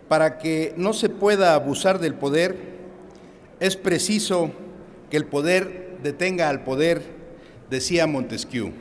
para que no se pueda abusar del poder, es preciso que el poder detenga al poder, decía Montesquieu.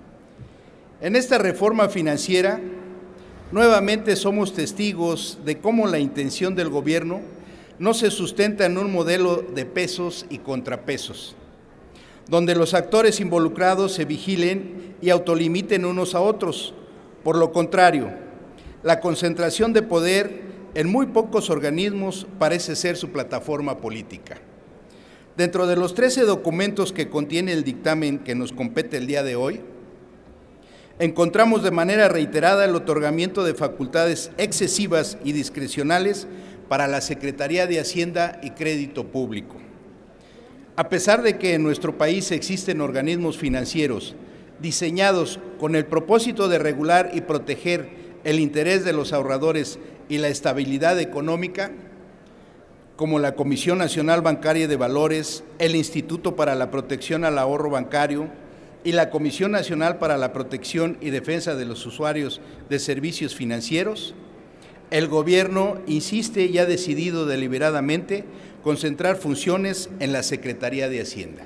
En esta reforma financiera, nuevamente somos testigos de cómo la intención del gobierno no se sustenta en un modelo de pesos y contrapesos, donde los actores involucrados se vigilen y autolimiten unos a otros. Por lo contrario, la concentración de poder en muy pocos organismos parece ser su plataforma política. Dentro de los 13 documentos que contiene el dictamen que nos compete el día de hoy, encontramos de manera reiterada el otorgamiento de facultades excesivas y discrecionales para la Secretaría de Hacienda y Crédito Público. A pesar de que en nuestro país existen organismos financieros diseñados con el propósito de regular y proteger el interés de los ahorradores y la estabilidad económica, como la Comisión Nacional Bancaria de Valores, el Instituto para la Protección al Ahorro Bancario y la Comisión Nacional para la Protección y Defensa de los Usuarios de Servicios Financieros, el gobierno insiste y ha decidido deliberadamente concentrar funciones en la Secretaría de Hacienda.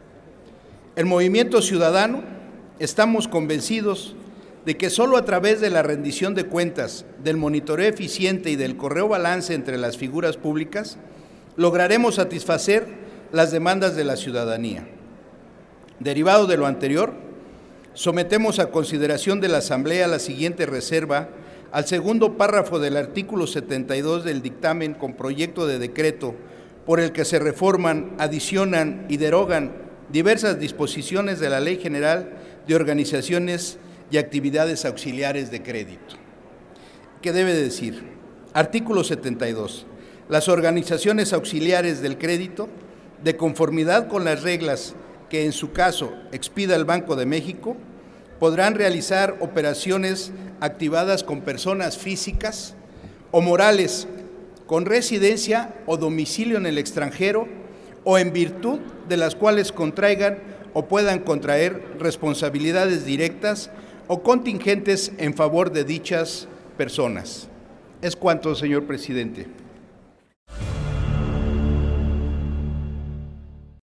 El Movimiento Ciudadano estamos convencidos de que solo a través de la rendición de cuentas, del monitoreo eficiente y del correo balance entre las figuras públicas, lograremos satisfacer las demandas de la ciudadanía. Derivado de lo anterior, sometemos a consideración de la Asamblea la siguiente reserva al segundo párrafo del artículo 72 del dictamen con proyecto de decreto por el que se reforman, adicionan y derogan diversas disposiciones de la Ley General de Organizaciones y Actividades Auxiliares de Crédito. ¿Qué debe decir? Artículo 72. Las organizaciones auxiliares del crédito, de conformidad con las reglas que en su caso expida el Banco de México, podrán realizar operaciones activadas con personas físicas o morales con residencia o domicilio en el extranjero o en virtud de las cuales contraigan o puedan contraer responsabilidades directas o contingentes en favor de dichas personas. Es cuanto, señor presidente.